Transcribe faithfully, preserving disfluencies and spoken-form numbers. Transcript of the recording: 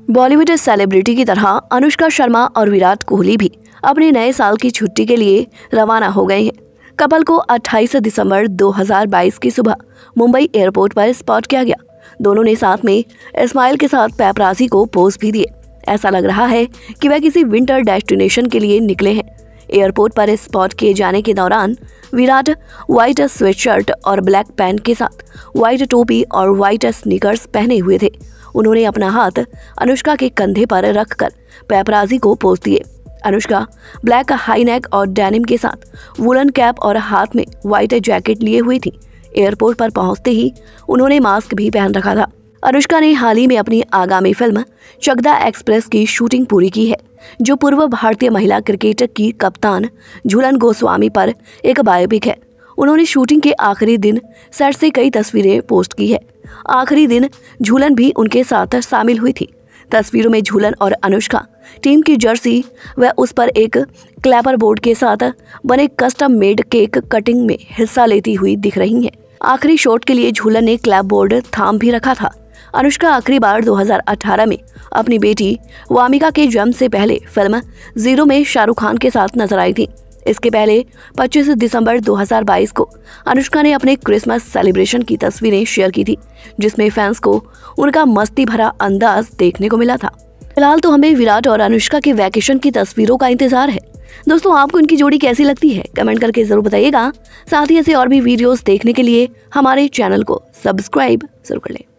Bollywood celebrity की तरह अनुष्का शर्मा और विराट कोहली भी अपने नए साल की छुट्टी के लिए रवाना हो गए हैं। कपल को अट्ठाईस दिसंबर दो हज़ार बाईस की सुबह मुंबई एयरपोर्ट पर स्पॉट किया गया। दोनों ने साथ में इस्माइल के साथ पैपराजी को पोज भी दिए। ऐसा लग रहा है कि वह किसी विंटर डेस्टिनेशन के लिए निकले हैं। एयरपोर्ट पर स्पॉट किए जाने के दौरान विराट व्हाइट स्वेटशर्ट और ब्लैक पैंट के साथ व्हाइट टोपी और व्हाइट स्नीकर्स पहने हुए थे। उन्होंने अपना हाथ अनुष्का के कंधे पर रखकर पैपराजी को पोज दिए। अनुष्का ब्लैक हाई नेक और डेनिम के साथ वुलन कैप और हाथ में व्हाइट जैकेट लिए हुई थी। एयरपोर्ट पर पहुंचते ही उन्होंने मास्क भी पहन रखा था। अनुष्का ने हाल ही में अपनी आगामी फिल्म चकदा एक्सप्रेस की शूटिंग पूरी की है, जो पूर्व भारतीय महिला क्रिकेटर की कप्तान झूलन गोस्वामी पर एक बायोपिक है। उन्होंने शूटिंग के आखिरी दिन सेट से कई तस्वीरें पोस्ट की है। आखिरी दिन झूलन भी उनके साथ शामिल हुई थी। तस्वीरों में झूलन और अनुष्का टीम की जर्सी व उस पर एक क्लैपर बोर्ड के साथ बने कस्टम मेड केक कटिंग में हिस्सा लेती हुई दिख रही हैं। आखिरी शॉट के लिए झूलन ने क्लैप बोर्ड थाम भी रखा था। अनुष्का आखिरी बार दो हज़ार अठारह में अपनी बेटी वामिका के जन्म से पहले फिल्म जीरो में शाहरुख खान के साथ नजर आई थी। इसके पहले पच्चीस दिसंबर दो हज़ार बाईस को अनुष्का ने अपने क्रिसमस सेलिब्रेशन की तस्वीरें शेयर की थी, जिसमें फैंस को उनका मस्ती भरा अंदाज देखने को मिला था। फिलहाल तो हमें विराट और अनुष्का के वैकेशन की तस्वीरों का इंतजार है। दोस्तों, आपको इनकी जोड़ी कैसी लगती है कमेंट करके जरूर बताइएगा। साथ ही ऐसे और भी वीडियोस देखने के लिए हमारे चैनल को सब्सक्राइब जरूर कर लें।